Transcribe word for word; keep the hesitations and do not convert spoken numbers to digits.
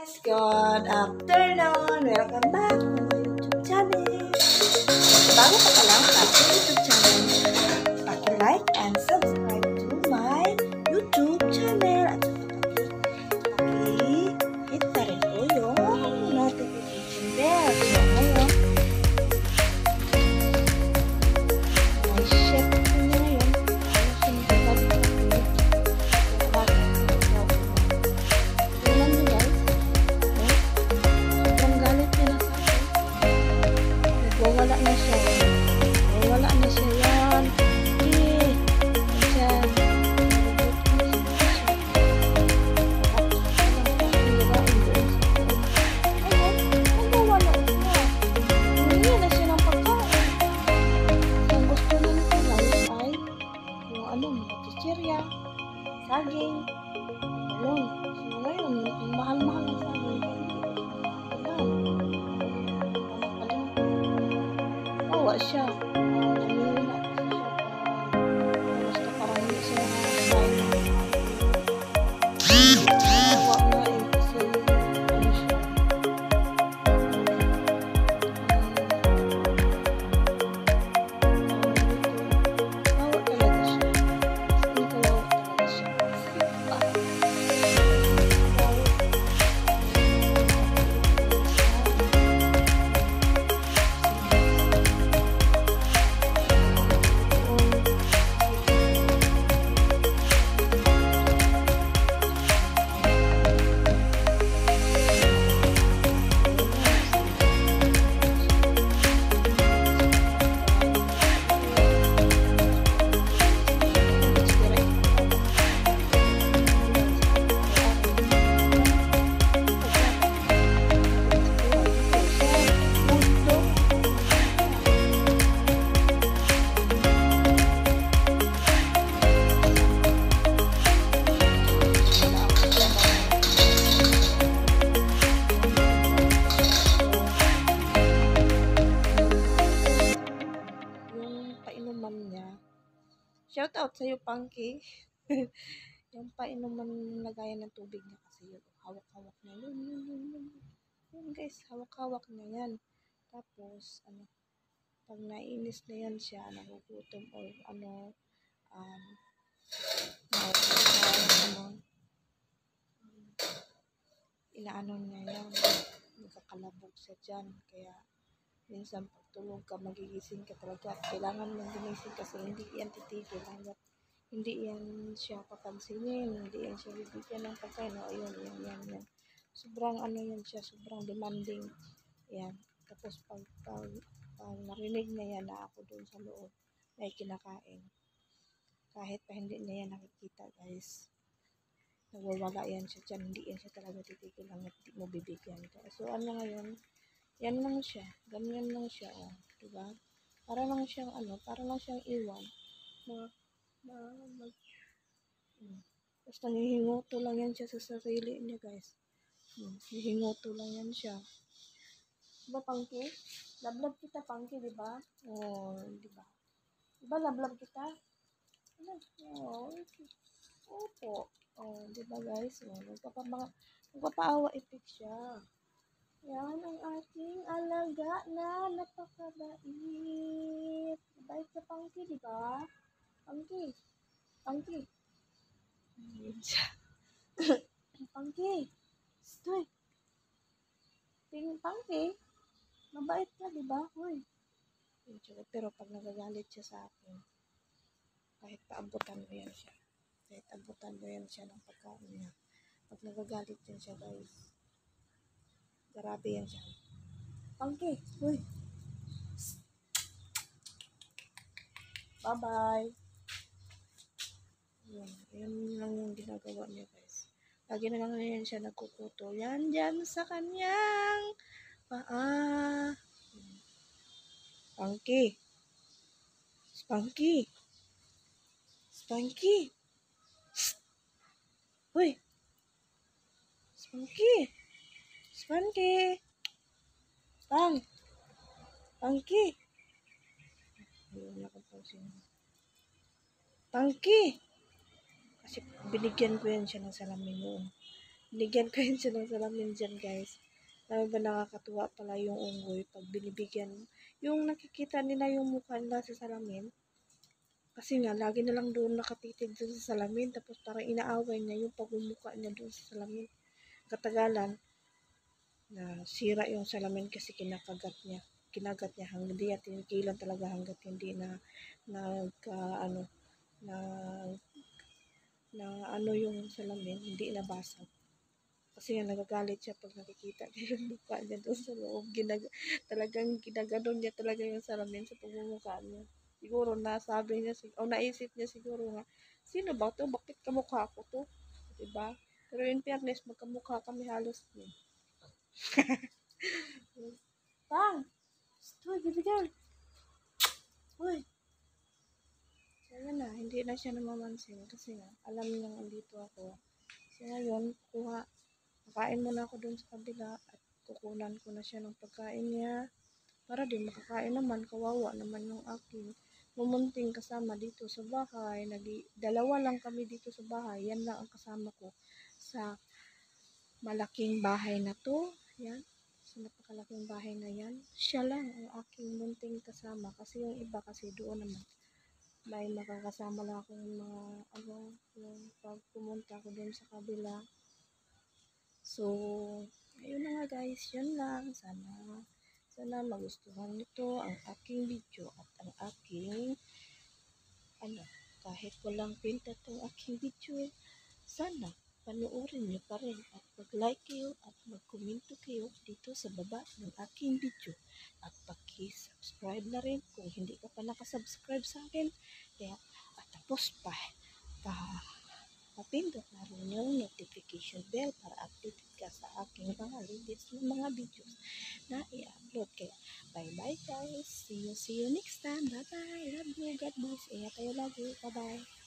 Guys, good afternoon! Welcome back to my YouTube channel! Bago pa ka lang sa aking YouTube channel, paki-like and subscribe to my YouTube channel at paki-hit na rin po yung notification bell. So, ngayon, may check ko na ngayon. Ano sinigabag wala na siya. Oh, wala na siya yan. Eh, yan. Ayun, nagwawala siya. Hindi na siya ng pagkain. Ang gusto na nito lang ay yung ano, mga chichirya, saging. Ayun. So, ngayon, ang mahal-mahal na saging. Bawa siya. Tumili na kasi siya. Basta parang hindi siya nakakain. Bawa na eh. Kasi ano siya. Bawa talaga siya. Hindi ko bawa talaga siya. Bawa. Shout out sa'yo, Punky. Yung painuman lagayan ng tubig niya kasi yun. Hawak-hawak niya. Yun, yun, yun, yun. Yun guys, hawak-hawak niya yan. Tapos, ano, pag nainis na yan siya, nagugutom or ano, um, uh, ano, um, inaano niya yan. Nagkakalabog siya dyan. Kaya, minsan pag tulog ka, magigising ka talaga. Kailangan mong gumising kasi hindi yan titigil. Hanggat hindi yan siya papansinin, hindi yan siya bibigyan ng pagkain. O, yun, yan, yan, yan. Sobrang ano yan siya, sobrang demanding. Yan. Tapos pag, pag, pag narinig niya yan na ako doon sa loob, na kinakain. Kahit pa hindi niya yan nakikita, guys. Nagwawala yan siya dyan. Hindi yan siya talaga titigil hanggat hindi mo bibigyan ka. So, ano ngayon? Yan lang siya. Ganyan lang siya. Oh. Diba? Para lang siyang ano, para lang siyang iwan. Na, na, mag, hmm. Tapos nangihingoto lang yan siya sa sarili niya, guys. Hmm. Nangihingoto lang yan siya. Diba, Punky? Lablab kita, Punky, diba? Oh, diba? Diba, lablab kita? Ano? Oh, okay. Opo. Oh, diba, guys? Oh, nagpapama, nagpapaawa ipik siya. Yan ang ating alaga na napakabait. Bait sa Punky, di ba? Punky. Punky. Ayan siya. Punky. Stoy. Ting Punky. Mabait ka, di ba? Hoy. Pero pag nagagalit siya sa akin, kahit paabutan mo yan siya. Kahit abutan mo yan siya ng pagkain niya. Pag nagagalit yan siya, guys. Grabe yan siya. Punky, uy. Bye-bye. Yan, yan lang yung ginagawa niya, guys. Lagi na lang yan siya nagkukuto. Yan, dyan sa kanyang paa. Punky. Spunky. Spunky. Uy. Spunky. Spunky. Pang. Punky. Ayun, nakapansin. Punky. Kasi binigyan ko yan siya ng salamin noon. Binigyan ko yun siya ng salamin dyan, guys. Alam ba, nakakatuwa pala yung unggoy pag binibigyan. Yung nakikita nila yung mukha nila sa salamin. Kasi nga, lagi na lang doon nakatitig doon sa salamin. Tapos parang inaaway niya yung pagmumukha niya doon sa salamin. Katagalan, na sira yung salamin kasi kinakagat niya. Kinagat niya hanggang di at tinigilan talaga hanggat hindi na nagka ano na na ano yung salamin, hindi nabasag. Kasi nga nagagalit siya pag nakikita niya yung mukha niya doon sa loob. Ginag talagang ginaganon niya talaga yung salamin sa pagmumukha niya. Siguro nasabi niya, o naisip niya siguro nga, sino ba to? Bakit kamukha ko to? Diba? Pero in fairness, magkamukha kami halos din. Pang! Uy, baby girl! Uy! So, yun na, hindi na siya namamansin kasi nga, alam niya andito ako. So, ngayon, kuha, kakain muna ako dun sa kabila at kukunan ko na siya ng pagkain niya para din makakain naman, kawawa naman yung aking mumunting kasama dito sa bahay. Nagi, dalawa lang kami dito sa bahay, yan lang ang kasama ko sa malaking bahay na to. Yan, sa napakalaking bahay na yan. Siya lang ang aking munting kasama kasi yung iba kasi doon naman may makakasama lang akong mga ano, yung pag pumunta ko dun sa kabila. So, ayun na nga guys, yun lang. Sana, sana magustuhan nito ang aking video at ang aking, ano, kahit walang pinta tong aking video, sana panoorin nyo pa rin at mag-like kayo at mag-komento kayo dito sa baba ng aking video. At paki-subscribe na rin kung hindi ka pa nakasubscribe sa akin. Kaya, at tapos pa, pa, papindot na rin yung notification bell para updated ka sa aking mga latest na mga videos na i-upload. Kaya, bye-bye guys. See you, see you next time. Bye-bye. Love you. God bless. Ingat kayo lagi. Bye-bye.